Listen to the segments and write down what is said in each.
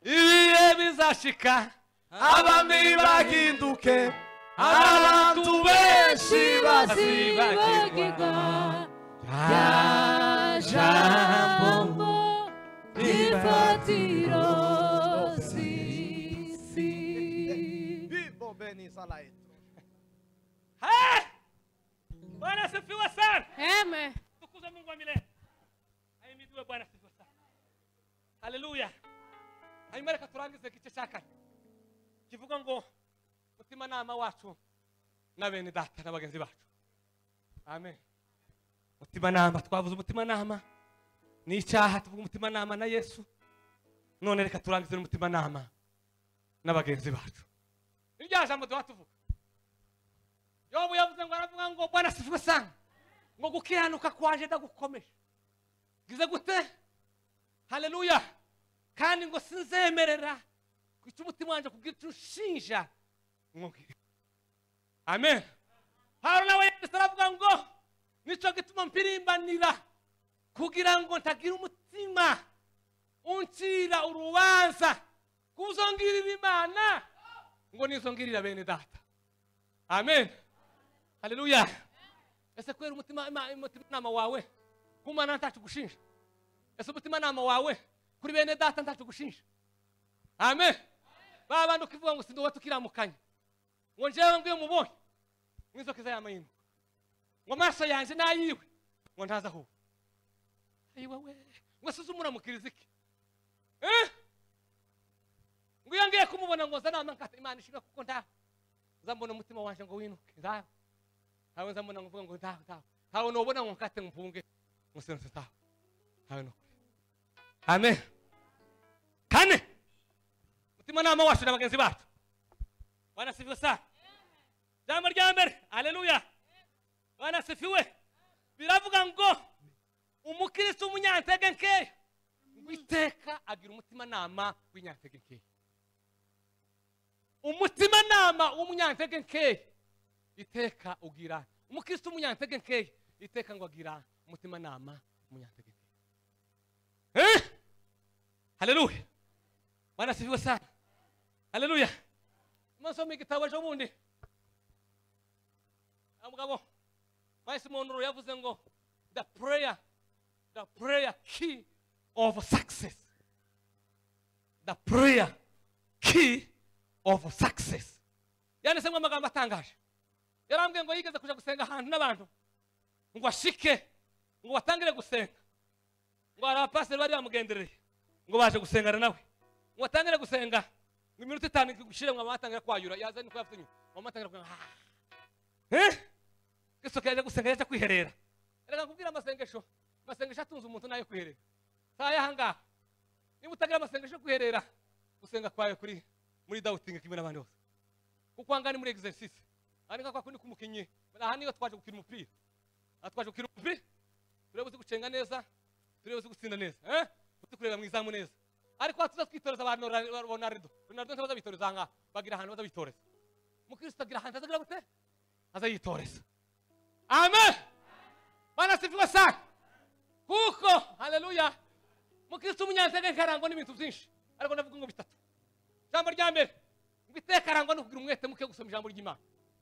ibihe bizashika abami bahinduke abantu benshi bazibagirwa rya jambo rifatiro sisi. Vivo bene salaito. Bwana asifiwe sana. Amen. Tukuze Mungu wa milele. Ahimidiwe Bwana asifiwe sana. Haleluya. Hanyuma reka turangize igice cya kane kivuga ngo umutimanama wacu na bene data n'abagenzi bacu. Amen. Umutimanama, twavuze umutimanama ni icyaha, tuvuga umutimanama na Yesu. None reka turangize umutimanama n'abagenzi bacu. Irya jambo tuvuga. Yobu yavuze ngo aravuga ngo Bwana asifiwe sana, ngo gukiranuka kwaje ndagukomeje. Gize gute? Haleluya. Kandi ngo sinzemerera kwica umutima wanje kugira icyo ushinja. Amen. Pawulo nawe aravuga ngo nico gituma mpirimbanira kugira ngo ntagira umutima uncira urubanza kuzongirira Imana ngo nizongirira bene data. Amen. Haleluya. Ese kwera umutima wawe kumana ntacu gushinja? Ese umutima nama wawe kuri bene data ntacu gushinja? Amen. Babandi ukivuga ngo sindowe tukiramukanya ngo njewe ngiye mubonye mwizokiza yamayino ngo amaso yanje nayiwe ngo ntaza aho. Ayiwe we ngo suzumura mukiriziki ngo yangiye kumubona ngo zanama nkata Imana ishimwe kuko nzambona umutima wanje ngo winuke ndaho hawe nzambona ngo ngo ndaho hawe nobona ngo nkate mpunge musense taho hawe no. Amen. Kane mutima nama wacu n'abagenzi bacu. Bwana asifiwe sana. Jambo rya mbere. Haleluya. Bwana asifiwe. Biravuga ngo umukristo umunyantege nke witeka agira umutima nama w'inyantege nke. Umutima nama w'umunyantege nke iteka ugira. Umukristo umunyantege nke iteka ngo agira umutima nama w'umunyantege nke. Haleluya. Bwana asifiwe sana. Haleluya. Masoma igitabo cyo bundi. Amugabo Maisi Monroe yavuze ngo the prayer key of success. The prayer key of success. Yani semwa amagambo atangaje. Yarambwiye ngo yigeze kuja gusenga ahantu n'abantu ngo ashike ngo batangire gusenga. Ngo arapaseri bari bamugendereye ngo baje gusengana nawe. Ngo batangire gusenga ngo iminota 5 gushire ngo abatangira kwayura yazani ko yafutinye. Ngo atangira kwa Kristo kaje gusenga yaje kwiherera. Erega kubwira amasengesho atunze umuntu nayo kwiherera. Saya hanga. Niba utagira amasengesho kwiherera gusenga kwawe kuri muri doubting kimwe n'abandi bose. Kuko angani muri exercise. Anika kwa kundi kumukinyi. Ahani yo twaje gukira umupira. Atwaje gukira umupira. Turebe gucenga neza. Turebe gutsinda neza. Tukureba mu izamu neza. Ariko atuza twitoreza abantu Ronaldo ntabaza bitoreza anga bagira ahantu baza bitoreza. Mukristo agira ahantu azagira gute? Azayitoreza. Amen. Bwana asifiwe sana. Kuko haleluya. Mukristo umunyantege nkarangwa n'ibintu byinshi. Ariko ndavuga ngo bitatu. Jambo rya mbere ngiteka arangwa no kugira umwete muke gusoma ijambo ry'Imana.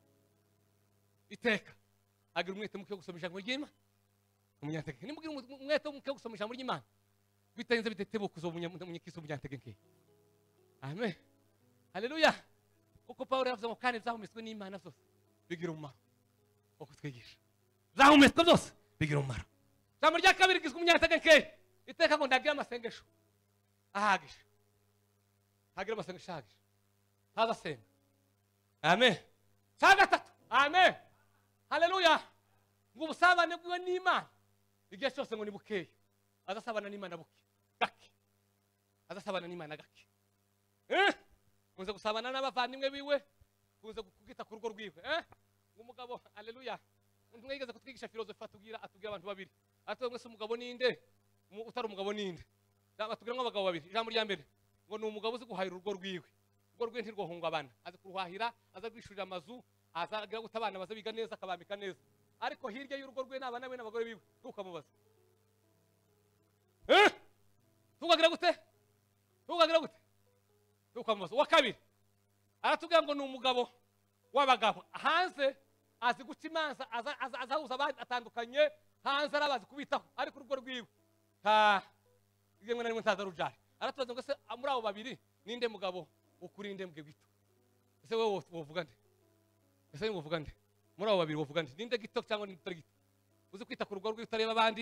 Iteka agira umwete muke gusoma ijambo ry'Imana. Umunyantege nimugira umwete muke gusoma ijambo ry'Imana. Bitenze bitetebukuzo umunyikisa umunyantege nke. Amen. Haleluya. Kuko Paulo yavuze ngo kandi byahumetswe n'Imana zose bigira umumaro wo kutwigisha. Byahumetswe byose bigira umumaro. Jambo rya kabiri gizwe umunyantege nke iteka ngo ndagira amasengesho ahagije. Hagira amasengesho ahagije. Haza senga. Amen. Gatatu. Amen. Haleluya. Ngo ubusabane bwiwe n'Imana igihe cyose ngo ni bukeye. Azasabana n'Imana buke. Gake. Azasabana n'Imana gake. Kunze gusabana n'abavandimwe biwe, kunze kugita ku rugo rwiwe, umugabo haleluya. Umuntu yigeze kutwigisha filozofi atubwira abantu babiri. Atwe mwese umugabo ninde? Utari umugabo ninde? Batubwira ngo abagabo babiri. Ijambo rya mbere ngo ni umugabo uzi guhahira urugo rwiwe. Urugo rwe ntirwohungabana. Azi kuruhahira, aza kwishurira amazu, azagira gutabana baza biga neza akabambika neza. Ariko hirya y'urugo rwe n'abana be n'abagore biwe tukamubaza. Tugagira gute? tukamubaza uwa kabiri aratubwira ngo ni umugabo w'abagabo hanze azi guca imanza azahuza abandi atandukanye hanze arabazi kubitaho ariko urugo rwiwe rimwe na rimwe ntaza rujari aratubaza ngo se muri abo babiri ninde mugabo ukuri indembwe gito ese wowe wovuga nde ese wovuga nde muri abo babiri wovuga nde ninde gito cyangwa ninde utari gito uzi kwita ku rugo rwiwe utareba abandi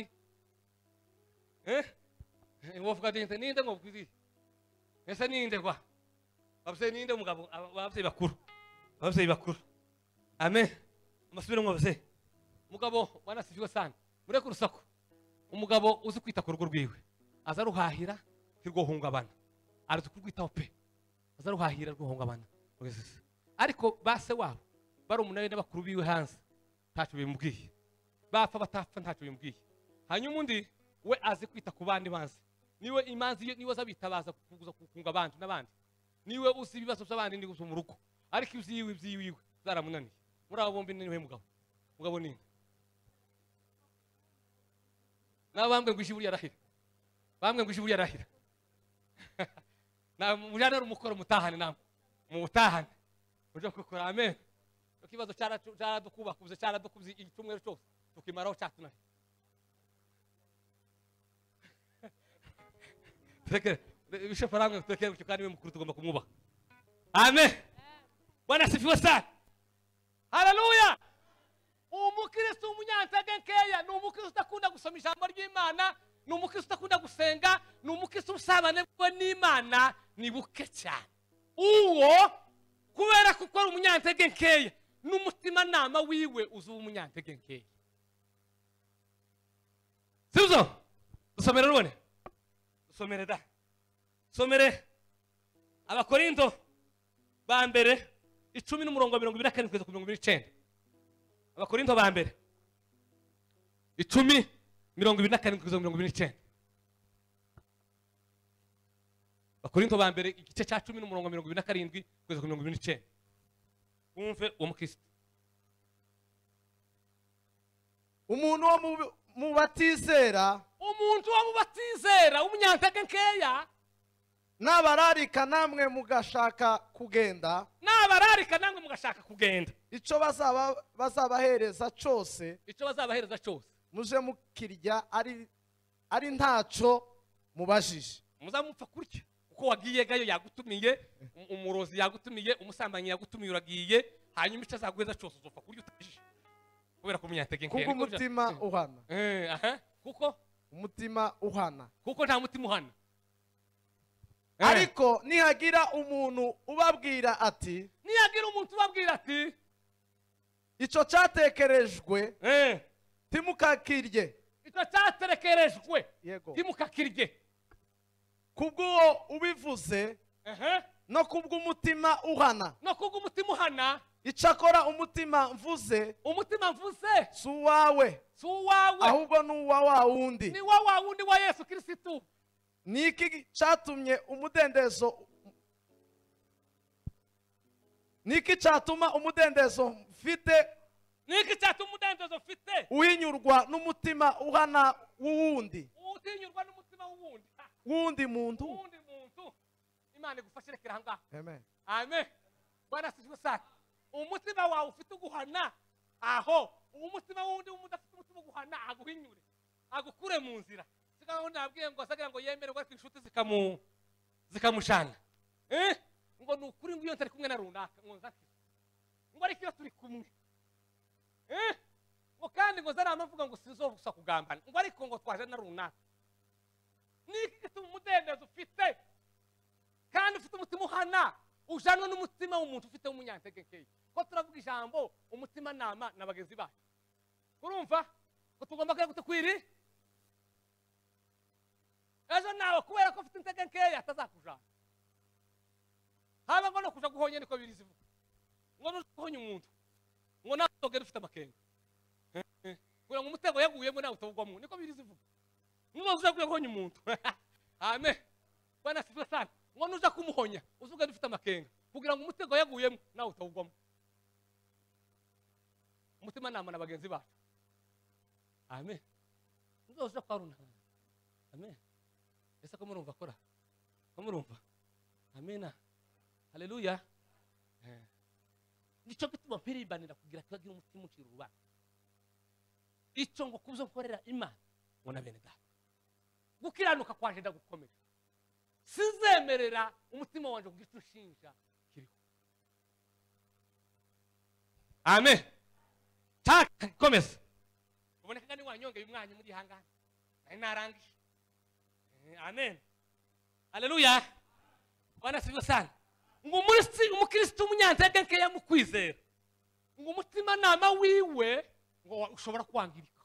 wovuga ninde ngo bwizi ese ninde kwa babse ninde mugabo babse bakuru amen amasubire ngo babse mugabo wanasifiwe sana mure ku rusako umugabo uzi kwita ku rugo rwiwe aza ruhahira kirwohungabana arazi kurwitaho pe aza ruhahira rwohungabana ariko base wabo bari umunani n'abakuru biwe hanze ntacyo bimubwiye bapfa batapfa ntacyo bimubwiye hanyuma undi we azi kwita ku bandi banze niwe imanzi niwe azabitabaza kuguza kunga abandi n'abandi niwe uzi ibibazo by'abandi ndi mu rugo ariko ibyiwe zaramunaniye muri abo bombi niwe mugabo ninde nabambwe ngo ishiburi yarahira bambwe ngo ishiburi yarahira na mujana rumukoro mutahane namwe mu mutahane uje gukora amen ikibazo cyaradukubakuze cyaradukuze icyumweru cyose tukimaraho cyatunari Teke bisho faranga teke kandi we mukuru tugomba kumwubaha amen bwana sifiwe sana haleluya umukristo umunyantege nkeya ni umukristo utakunda gusoma ijambo ry'Imana ni umukristo utakunda gusenga ni umukristo usabane bwe n'Imana ni buke cyane uwo kubera ko ari umunyantege nkeya n'umutima nama wiwe uzuba umunyantege nkeya sibyo dusomere rubone dusomere da somere abakorinto ba mbere 10:27 kugeza ku 29 abakorinto ba mbere 10:27 kugeza ku 29 abakorinto ba mbere igice cya 10:27 kugeza ku 29 umve uwo mukristo umuntu wo mu batizera umunyantege nkeya nabararika namwe mugashaka kugenda icyo bazabahereza cyose muje mukirya ari ntacyo mubajije muzamupfa kurya uko wagiye gayo yagutumiye umurozi yagutumiye umusambanyi yagutumiye uragiye hanyuma icyo azaguheza cyose uzopfa kurya utajije kubera ko umunyantege nkeya kuko umutima uhana kuko umutima uhana kuko nta mutima uhana ariko nihagira umuntu ubabwira ati icyo cyatekerejwe timukakirye kubw'uwo ubivuze no kubw'umutima uhana icyakora umutima mvuze si uwawe ahubwo ni uwa wa wundi wa Yesu Kristo niki cyatumye umudendezo mfite uhinyurwa n'umutima uhana w'uwundi muntu Imana igufashire kiranga amen amen bwana sifiwe sana umutima wawe ufite uguhana aho umutima wundi umudafite umutima uguhana aguhinyure agukure mu nzira sigaho nabwiye ngo asagira ngo yemere ngo inshuti zikamushana ngo nukuri ngo iyo ntari kumwe na runaka ngo nzati ngo ariko iyo turi kumwe ngo kandi ngo zari amavuga ngo sinzovusa kugambana ngo ariko ngo twaje na runaka niki gituma umudendezo ufite kandi ufite umutima uhana ujanwe n'umutima w'umuntu ufite umunyantege nkeya ko turavuga ijambo umutima nama na bagenzi bacu urumva ko tugomba kwiri ejo nawe kubera ko ufite intege nkeya atazakujana haba ngo no kuja guhonya niko birizivuga ngo no guhonya umuntu ngo nawe togera ufite amakenga kugira ngo umutego yaguyemo nawe utavugwamo niko birizivuga nuza guhonya umuntu amen bwana sifiwe sana ngo nuza kumuhonya uzuga dufite amakenga kugira ngo umutego yaguyemo nawe utavugwamo umutima nama na bagenzi bacu amen nzoza kwa runaka amen ese ko murumva akora ko murumva amena haleluya. Nicyo gituma mpiribanira kugira twagira umutima ucira urubanza. Icyo ngo kuzo nkorera Imana muna bene data, gukiranuka kwanje ndagukomeje, sizemerera umutima wanje kugira icyo ushinja kiriho. Amen. Taka komeza uboneka ni wanyongeye umwanya muri hangana nari narangije. Amen, haleluya. Bwana sifiwe sana. Ngo umukristo umunyantege nkeya mu kwizera, ngo umutima nama wiwe ngo ushobora kwangirika.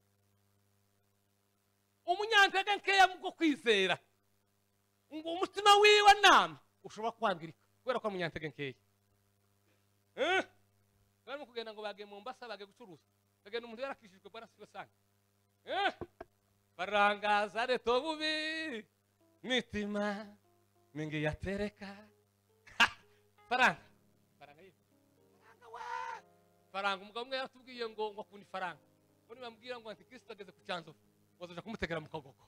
Umunyantege nkeya mu kwizera, ngo umutima wiwe nama ushobora kwangirika kubera ko umunyantege nkeya. Barimo kugenda ngo bage mu Mombasa bage gucuruza, bagenda umuntu yarakishijwe. Bwana sifiwe sana. Barangaza reto bubi mitima mingi yatereka faranga faranga. Umugabo umwe yaratubwiye ngo akunda ifaranga, none bamubwira ngo antikristo ageze ku cyanzovu bazoja kumutegera mu kagogo.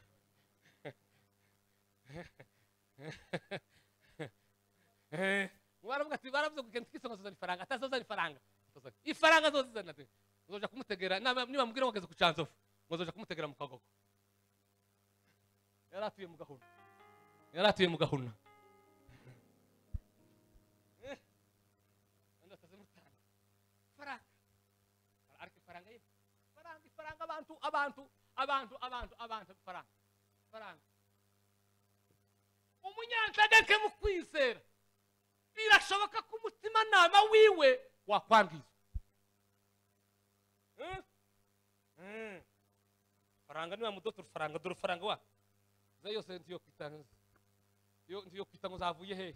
Baravuga ati baravuze ngo antikristo azozana ifaranga, atazozana ifaranga, ifaranga azozana ate bazoja kumutegera. Niba mubwira ngo ageze ku cyanzovu bazoja kumutegera mu kagogo. Yaratuye mu gahuna, yaratuye mu gahuna. Abantu faranga. Umunyantege mu kwizera birashoboka ko umutima nama wiwe wakwangiza. Faranga niba mudoto faranga dore faranga wa za yose ndiyo kwita ngo zavuye he?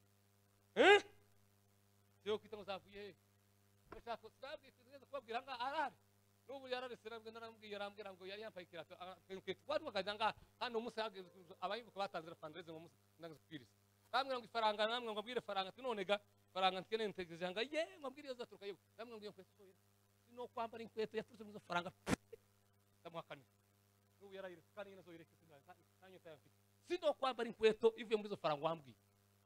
Ndiyo kwita ngo zavuye he? Bashaka twabwira kubabwira nga arari n'ubu yararese narambwira ngo yari yambaye ikirato twatwaganga hano umunsi abayibuka batanzira fundraising ngo umunsi ndangiza kwiriza. Bamwe ngo ifaranga, namwe ngo abwire faranga tinonega faranga ntikene ntegereje nga ye ngo abwire zaturuka yewe. Namwe ngo inkweto no kwambara inkweto yaturutse mu faranga ndamuhakana. N'ubu yarayireka kandi nazo yireke nanyo tayafite. Sindo kwambara inkweto ivuye muri zo faranga wambwiye.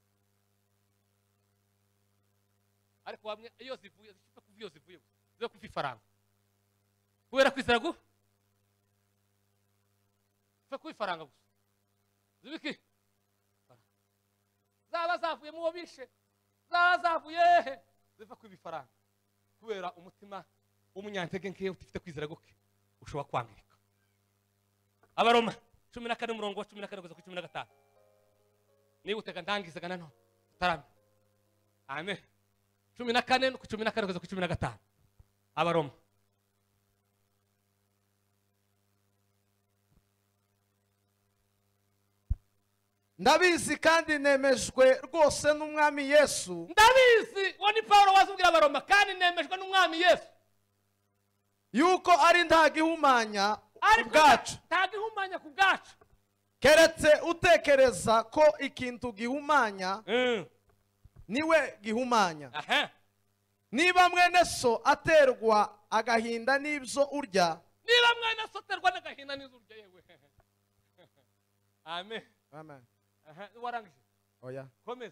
Ariko wamwe iyo zivuye zishika kuviyo zivuye zo kufi faranga. Kubera kwizera gu fe kwifaranga gusa zibiki zaba zavuye mu bishe, zaba zavuye ziva kwifaranga kubera umutima w'umunyantege nkeya utifite kwizera guke ushobora kwangirika. Abaroma 14 umurongo wa 14 kugeza ku 15. Niba utega ndangizaga nano tarame. Amen. 14 ku 14 kugeza ku 15. Abaroma. Ndabizi kandi nemejwe rwose n'umwami Yesu. Ndabizi woni Paulo wazubwira Abaroma kandi nemejwe n'umwami Yesu yuko ari ntagihumanya ubwacu. Ntagihumanya ku bwacu. Keretse utekereza ko ikintu gihumanya niwe gihumanya. Niba mwene so aterwa agahinda n'ibyo urya, niba mwene so aterwa n'agahinda n'ibyo urya yewe. Amen. Amen. Warangije. Oya. Komeza.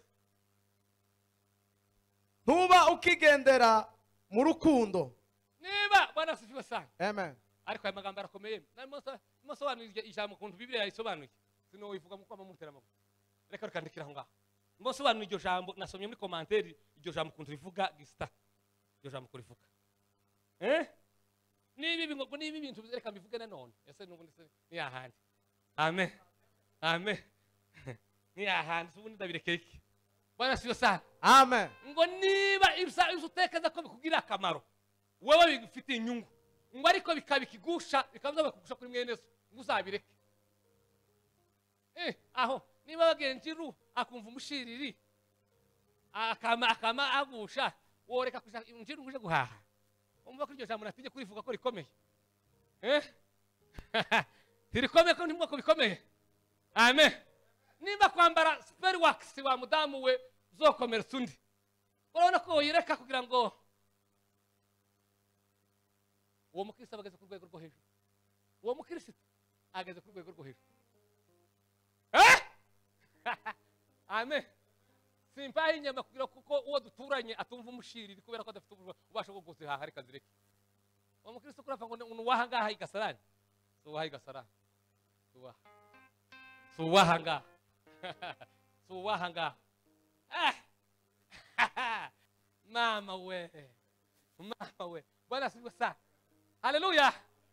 Ntuba ukigendera mu rukundo. Niba Bwana sifiwe sana. Amen. Ariko aya magambo arakomeye. Namusobanurira ijambo kuntu Bibiliya yayisobanuye. Sino wivuga mu kwama mutera amaguru. Reka rukandikira aho ngaho. Musobanurira iryo jambo nasomye muri commentaire iryo jambo kuntu rivuga gista. Iryo jambo kurivuga. Nibi bintu reka bivuge nanone. Ese n'ubundi se ni ahandi. Amen. Amen. Ni ahandi ubundi ndabirekeye. Bwana siyo sana. Amen. Ngo niba utekeza ko bikugira akamaro wewe bigufite inyungu, ngo ariko bikabikigusha bikabuza bakugusha kuri mwene so nguzabireke. Aho niba bagenjiru akumva umushiriri akama agusha woreka kuja injiru nguje guhaha. Umva kuri iryo jambo natinye kurivuga ko rikomeye. Tirikomeye ko ntimwa ko bikomeye. Amen. Nimba kwambara spare wax wa mudamu we zokomeretsa undi, urabona ko yireka kugira ngo uwo mukristo abageze ku rwego rwo hejuru. Uwo mukristo ageze ku rwego rwo hejuru. Amen. simpaye inyama kugira kuko uwo duturanye atumva umushiriri kubera ko adafite ubasha bwo kuzihaha reka zireke umukristo kurapfa ngo nuwaha ngaha igasarani suwaha igasarani suwaha ngaha suwaha ngaha mama we bwana asifiwe sana haleluya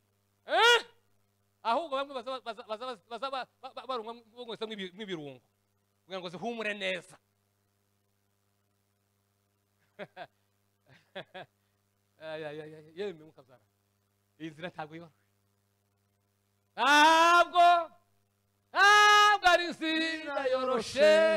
ahubwo bamwe baza barumwa bongwese mw'ibirungo kugira ngo zihumure neza yewe mukazara izira ntabwo yoroshye ntabwo ari inzira yoroshe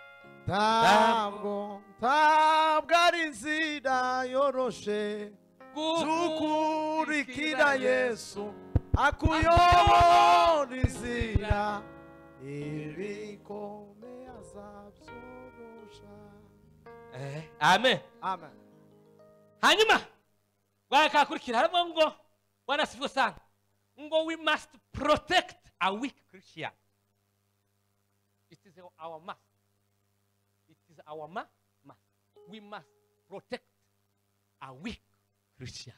ntabwo ari inzira yoroshe zukurikira Yesu akuyobora inzira ibikomeye azabyorosha. Amen. Amen. Hanyuma bakakurikira harimo ngo bwana sifu sana ngo we must protect a weak Christian. It is our must. It is our must. We must protect a weak Christian.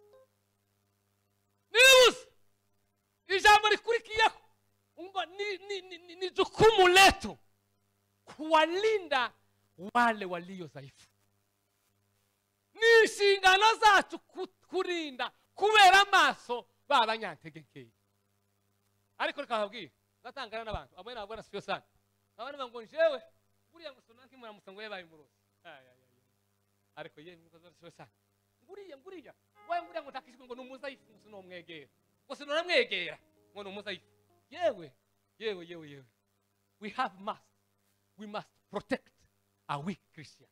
News. Ijambo likurikiyeho ngo ni jukumu letu kuwalinda wale walio dhaifu. Ni inshingano zacu kurinda kubera amaso b'abanyantegenkeya. Ariko reka babwire batangana n'abantu abone nabona siyo sana abana ngo njewe buriya ngo sonanki muramutse ngo yabaye murozi ariko ye mukoze siyo sana nguriya waye nguriya ngo takishwe ngo numuzayifu no mwegera ngo sinora mwegera ngo numuzayifu yewe we must protect a weak Christian.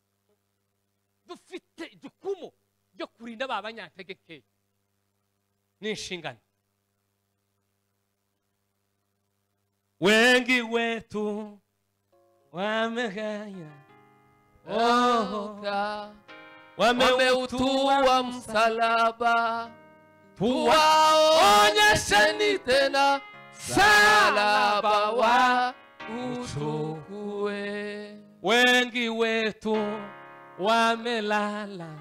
Dufite jukumu ryo kurinda babanyantegenkeya ni inshingano. Wengi wetu wameganya wameutua msalaba tuwaonyesheni tena msalaba wa uchukue. Wengi wetu wamelala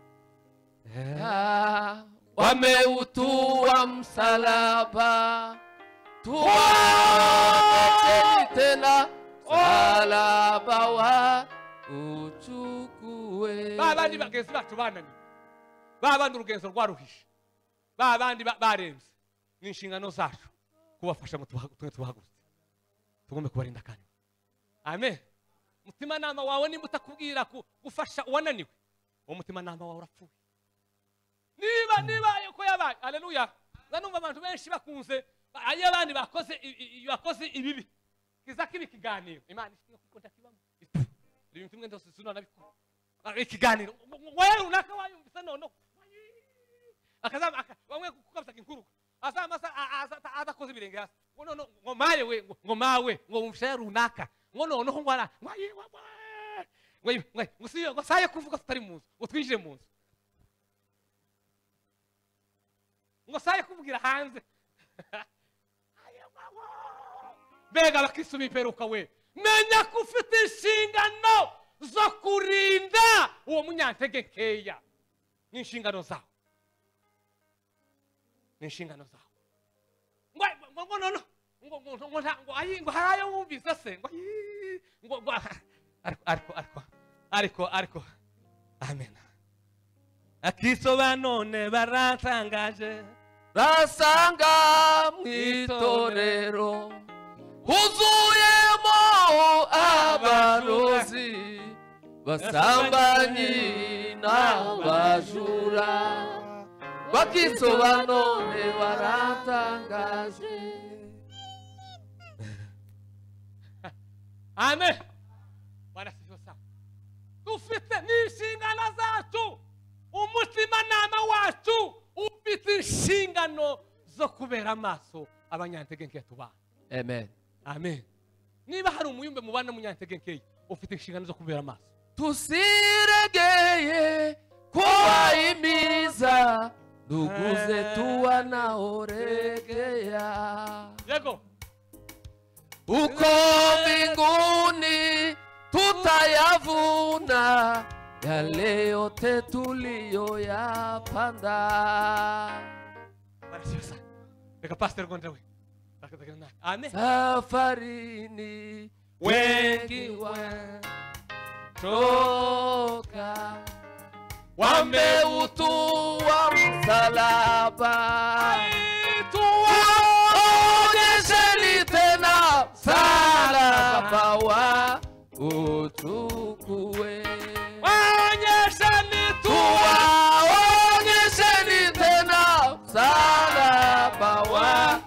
wameutua msalaba tuwaonyesheni tena msalaba wa uchukue. babandi bagenzi bacu banani babandi urugenzo rwaruhishe babandi baremze ni inshingano zacu kubafasha mu tubahagurutse tugombe kubarinda kandi. Amen. Mutima nama wawe nimba utakubwira gufasha uwananiwe uwo mutima nama wawe urapfuye. Niba yuko yabaye haleluya zanumva abantu benshi bakunze ayo abandi bakoze ibibi kiza kibi kiganiro Imana ishimwe kuko ndakibamo ibintu mwe ndose sunana bikora ikiganiro wewe unaka wayumvise nono akazama bamwe kukabisa inkuruka azamasa azakoze ibirenge hasi ngo maye we ngo mawe ngo umshere runaka ngo noneho ngwara ngo siyo ngo saye kuvuga tutari munzu ngo twinjire munzu ngo saye kuvugira hanze bega bakisumi peruka we menya kufite inshingano zo kurinda uwo munyantegenkeya ni inshingano zawe ngo nono ngo ayi ngo harayo wumvise se ngo ariko amen. Akisoba none baratangaje basanga mwitorero huzuyemo abarozi basambanyi n'abajura bakisoba none baratangaje. Amen. Barasifiwe sana. Dufite n'inshingano zacu umutima nama wacu ufite inshingano zo kubera amaso abanyantegenkeya tubana. Amen. Amen. Niba hari umuyumbe mubana munyantegenkeya ufite inshingano zo kubera amaso. Tusiregeye kuwahimiza ndugu zetu wanaoregea Yego. uko mbinguni tutayavuna yale yote tuliyoyapanda. Barasifiwe. Reka pastor gonda we. Amen. Safarini wengi watoka, wameutua msalaba. Tuwaonyesheni tena msalaba wa utukue. Tuwaonyesheni tena msalaba wa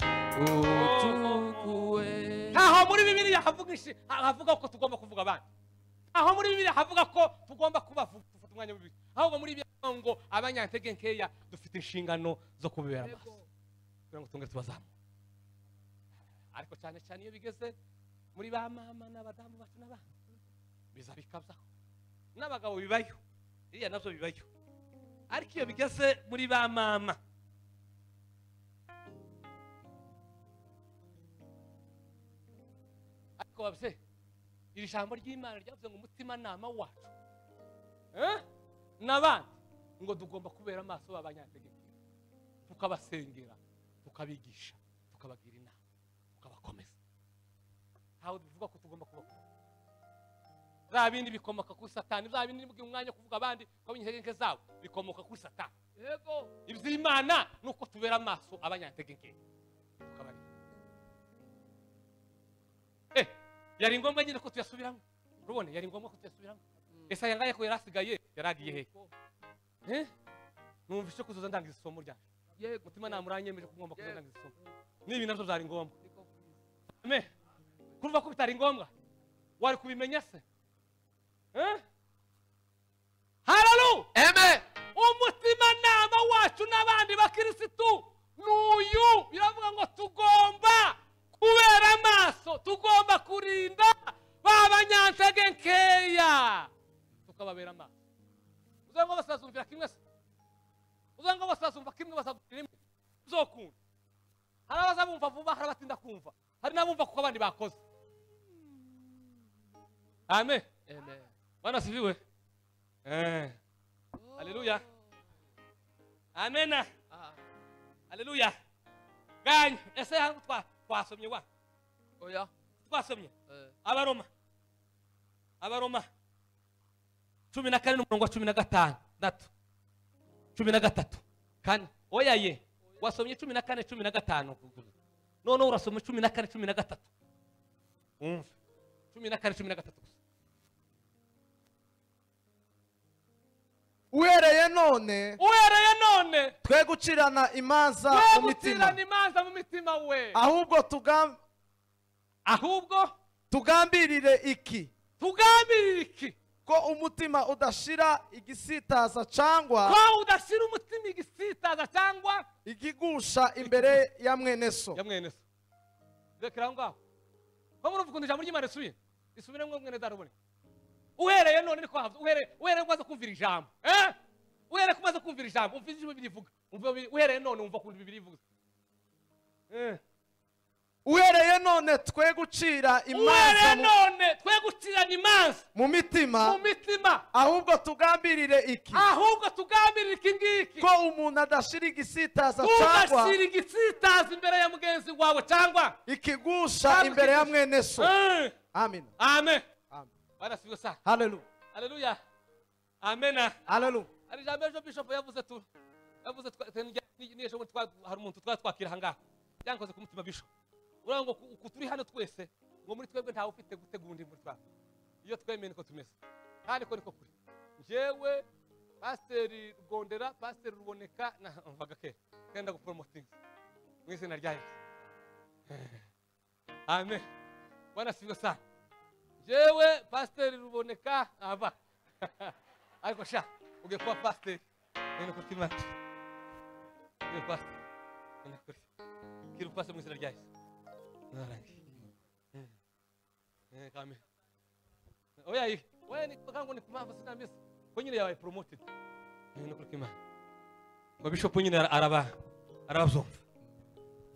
utukue. Aho muri Bibiliya havuga ko tugomba kuvuga abandi. Aho muri Bibiliya havuga ko tugomba kubavuga dufata umwanya w'ibiri. Aho muri Bibiliya ngo abanyantege nkeya dufite inshingano zo kubibera amaso. Kugira ngo tungere tubazamu. Ariko cyane cyane iyo bigeze muri ba mama n'abadamu bacu n'abandi biza bikabzaho. N'abagabo bibayo. Iriya navyo bibayo. Ariko iyo bigeze muri ba mama babse iri jambo ry'Imana ryavuze ngo umutima nama wacu n'abandi ngo tugomba kubera amaso b'abanyantegeko, tukabasengera, tukabigisha, tukabagira inama, tukabakomeza. Aho bivuga ko tugomba kuba za bindi bikomoka kuri Satani, za bindi nibugira umwanya kuvuga abandi ko abanyantege zabo bikomoka kuri Satani. Yego iby'Imana nuko tubera amaso abanyantegeke tukabagira. Yari ngombwa nyine ko tuyasubiramo. Rubone yari ngombwa ko tuyasubiramo. Esa yangaye ko yarasigaye yaragiye he? Numvise ko kuzoza ndangiza isomo ryaje. Yego mutima namuranyemeje ko ngomba kuzoza ndangiza isomo. Nibi navyo byari ngombwa. Amen. Kuruva ko bitari ngombwa. Wari kubimenya se? Hallelujah. Amen. Umutima nama wacu n'abandi bakirisitu n'uyu biravuga ngo tugomba kubera amaso, tugomba kurinda b'abanyantege nkeya tukababera amaso. Uzango basazumvira kimwe se? Uzango basazumva kimwe basazumvira imwe uzokunda. Hari abazabumva vuba, hari abatinda kumva, hari n'abumva kuko abandi bakoze. Amen. Amen. Bwana sifiwe. Haleluya. Amen. Haleluya. Gany, ese hangu twasomye wa? Oya. Twasomye. Abaroma 14 n'umurongo wa 15. 13. Kandi oya ye. Wasomye 14 15. None urasoma 14 13. Umva. 14 13. Uhereye none twe gucirana imanza mu mitima we. ahubwo tugambirire iki ko umutima udashira igisitaza cyangwa igigusha imbere ya mwene so. Rekera ngaho. Ko muri uvukunda ijambo ry'Imana isubire mwene darubone. Uhereye none niko havuze. Uhereye kumaze kumvira ijambo. Uhereye kumaze kumvira ijambo, umvise ijambo birivuga. Uhereye none umva kundi Bibiliya ivuga. Uhereye none twe gucira imanza mu mitima. Ahubwo tugambirire iki ngiki. Ko umuntu adashira igisitaza imbere ya mugenzi wawe cyangwa ikigusha imbere ya mwene so. Amen. Barasifiwe sana. Hallelujah. Hallelujah. Amen. Hallelujah. Ari jambo ejo bishop yavuze niyejo hari umuntu twakira hangaha. Yankoze ku mutima bishop. Urango turi hano twese ngo muri twebwe ntawe ufite gutegura undi muri twaba. Iyo twemeye niko tumeze. Kandi ko niko kuri. Jewe Pastor Rugondera, Pastor Ruboneka na mvaga ke. Kenda ku promoting. Mu izina rya Yesu. Amen. Bwana sifiwe sana. Jewe Pastor Ruboneka aba. Ariko sha ugiye kuba pastor nene ko timati. Ugiye pastor. Nene ko. Kiru pastor mu izina rya Yesu. Narangi. Kame. Oya yi. Wewe ni kango ni kumava sina miss. Ko nyine yabaye promoted. Nene ko kima. Ko bishop nyine arabazumva.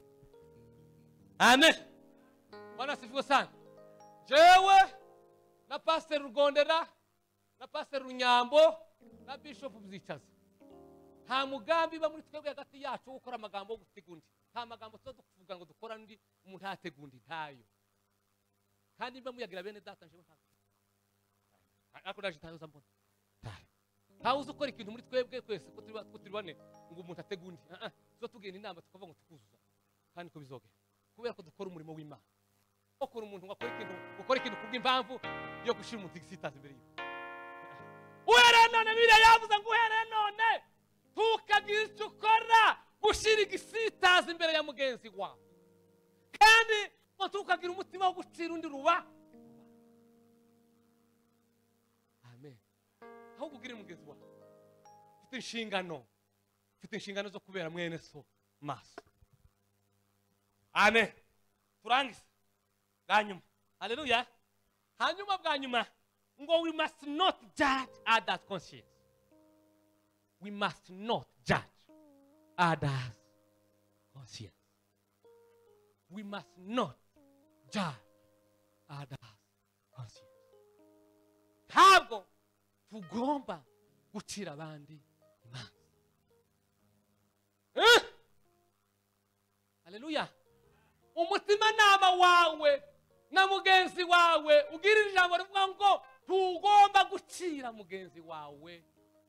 Amen. Bwana sifiwe sana. Jewe na pasiteri Rugondera na pasiteri Runyambo na bishop Byicaza. Nta mugambi ba muri twebwe hagati yacu wo gukora amagambo yo gutega undi. Nta magambo tuvuga ngo dukora ndi umuntu atega undi ntayo. Kandi mba muyagira bene data nje nta. Ako ndaje ntayoza mbona. Ntawe uzi ukora ikintu muri twebwe kwese ko turi bane ngo umuntu atega undi. So tugenda inama tukavuga ngo tukuzuza. Kandi ko bizogera. Kubera ko dukora umurimo w'Imana. Okora umuntu gukora ikintu kubw'impamvu yo gushira umuntu igisitaza imbere yiwe. Uhere none biriya yavuze ngo uhere none tukagira icyo ukora gushira igisitaza imbere ya mugenzi wawe. Kandi ngo tukagira umutima wo gucira undi ruba. Amen. Aho kugira mugenzi wawe. Ufite inshingano zo kubera mwene so maso. Amen. Turangiza. Hanyuma. Hallelujah. Hanyuma bwa nyuma ngo we must not judge others' conscience. We must not judge others' conscience. We must not judge others' conscience. Ntabwo tugomba gucira abandi imanza. Hallelujah. Umutima nama wawe na mugenzi wawe ugirira ijambo rivuga ngo tugomba gucira mugenzi wawe.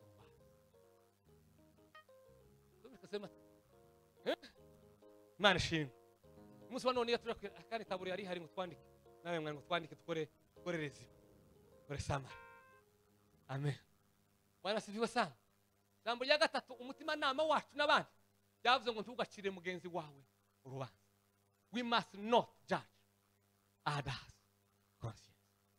Imana ishimwe. Umunsi wa none iyo turi akandi taburi yari hari ngo twandike nawe mwana ngo twandike dukorereze kore samara. Amen. Bwana sifiwe sana. Jambo rya gatatu umutima nama wacu nabandi yavuze ngo ntugacire mugenzi wawe urubanza. We must not judge others' conscience.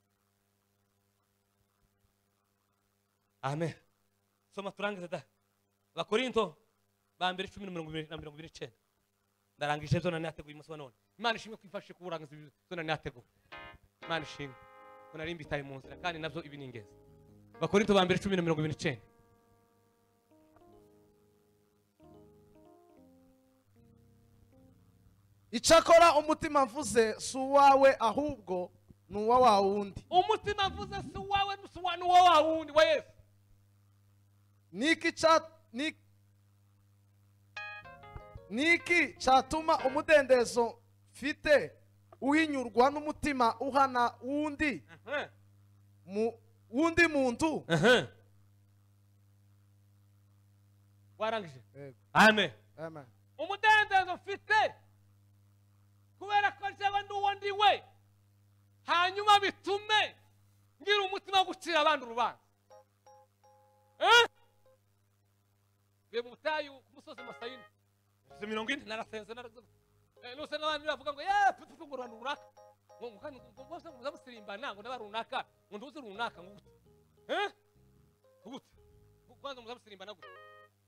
Amen. Soma turangize da. Abakorinto ba mbere 10:29. Ndarangije zona nateguye umunsi wa none. Imana ishimwe kwifashe kuburangiza zona nateguye. Imana ishimwe. Kuna rimbi tayi mu nzira kandi navyo ibi ningeze. Abakorinto ba mbere 10:29. Icyakora umutima mvuze si uwawe ahubwo ni uwa wa wundi. Umutima mvuze si uwawe ni uwa wa wundi wa Yesu. Niki cyatuma umudendezo mfite uhinyurwa n'umutima uhana wundi wundi muntu. Warangije. Amen. Amen. Umudendezo mfite kubera ko jewe nduwondi we hanyuma bitume ngira umutima wo gucira abandi urubanza. Mu butayu ku musozi Masayini 70 narasenze nuse n'abandi bavuga ngo pupu ngo runaka ngo bose muzabusirimbana ngo n'abarunaka ngo nduze runaka ngo gute kwanza muzabusirimbana gute.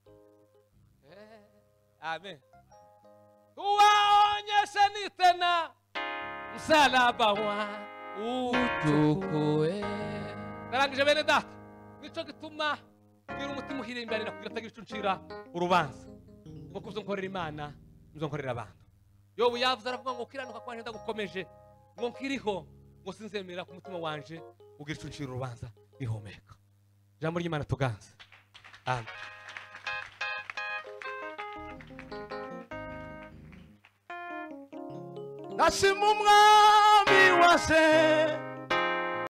Amen. Tuwaonyeshe ni tena msalaba wa utukue. Narangije bene data nico gituma ngira umutima uhirimbanira kugira tagira ico ncira urubanza ngo kuzonkorera Imana nzonkorera abantu. Yobu yavuze aravuga ngo kiranuka kwanje ndagukomeje ngo nkiriho ngo sinzemera ku mutima wanje ugira ico ncira urubanza ihomeka. Jambo ry'Imana tuganze. Amen. Nashima umwami wase